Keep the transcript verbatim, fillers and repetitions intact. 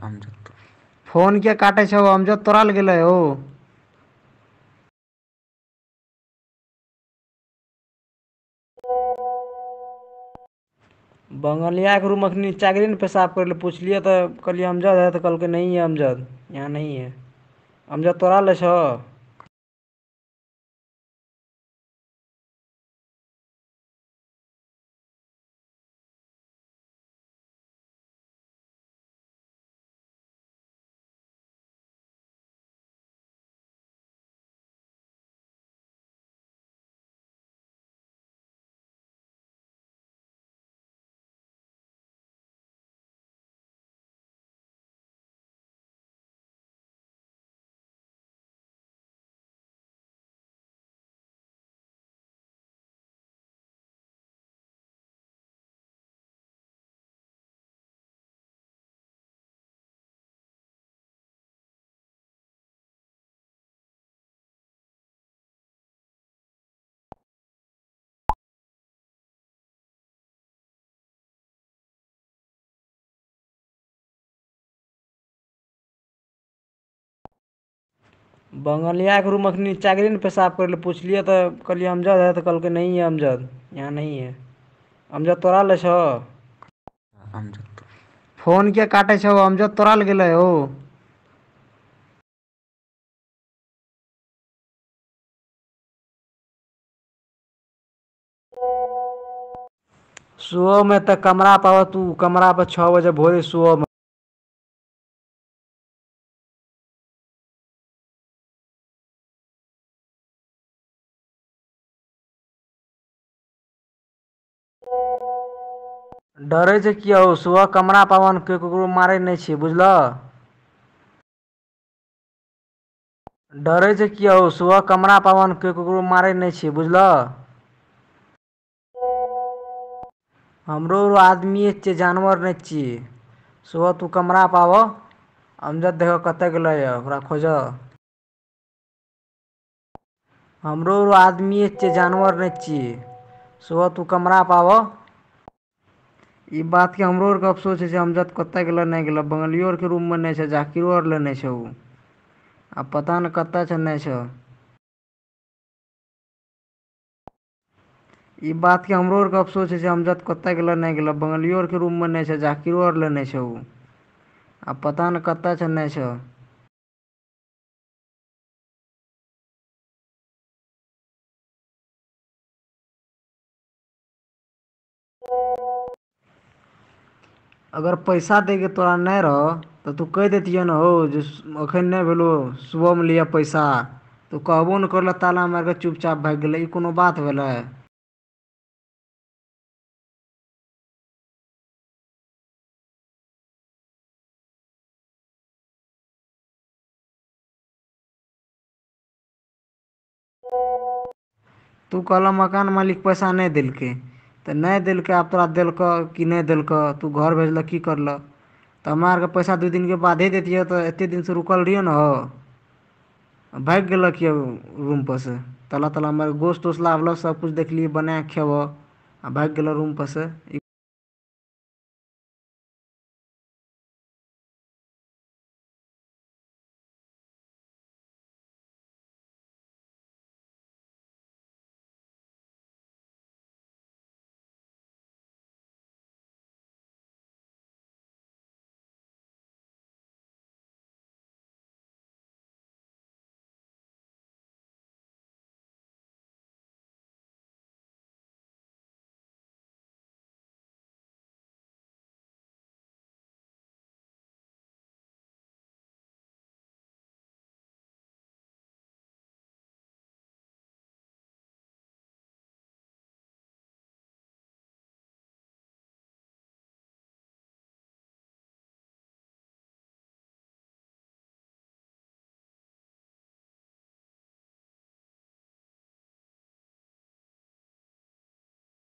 Amjad phone के काटे छौ अमजद तोरा ल गेलै हो। बंगलिया के रूम अखनी नीचा गेली ने पेशाब करे ले पूछलिए तो कहलिए अमजद है तो कहलके नहीं है अमजद यहाँ नहीं है। अमजद तोरा ले छौ। बंगलिया के रूम अखनी नीचा गेली ने पेशाब करे ले पूछलिए तो कहलिए अमजद है तो कहलके नहीं है अमजद यहाँ नहीं है। अमजद तोरा ले छौ। अमजद फोन के काटे छौ अमजद तोरा ल गेलै हो। सुबह में तो कमरा पाव तू कमरा पर छः बजे भोरे सुबह में डरे छै किया हो सुबह कमरा पावन के ककरो मारे नहीं छी बुझल। डरे छै किया हो सुबह कमरा पावन के ककरो मारे नहीं छी बुझल। हमरो आदमी छियै जानवर नहीं छियै। सुबह तू कमरा पाव अमजद देखो कतऽ गेलै ओकरा खोज। हमरो आदमी छियै जानवर नहीं छियै। सुबह तू कमरा पाव। ई बात के हमरो आर के अफसोस है अमजद कतऽ गेलो नहीं गेलो बंगलियो आर के रूम में नहीं छै जाकिरो आर ले नहीं छौ आ पता न कतऽ छौ नहीं छौ। ई बात के हमरो आर के अफसोस है अमजद कतऽ गेलो नहीं गेलो बंगलियो आर के रूम में नहीं छै जाकिरो आर ले नहीं छौ आ पता न कतऽ छौ नहीं छौ। अगर पैसा दे के तोरा नहीं रहो तो तू कह देतियो न हो जे अखन नहीं भेलो सुबह में लिया पैसा तू कहबो न करलो ताला मार के चुपचाप भाग गेलै ई कोनो बात भेलै। तू कहलो मकान मालिक पैसा नहीं देलकै तो नहीं देलकै आब तोरा देलको कि नहीं देलको तू घर भेजलो की करलो तो हमरा आर के पैसा दू दिन के बादे देतियो तो एते दिन से रुकल रहियो न हो। भाग गेलो किया रूम पर से ताला ताला मार गोश्त वोस्त लावलो सब कुछ देखलिए बना के खेबो आ भाग गेलो रूम पर से।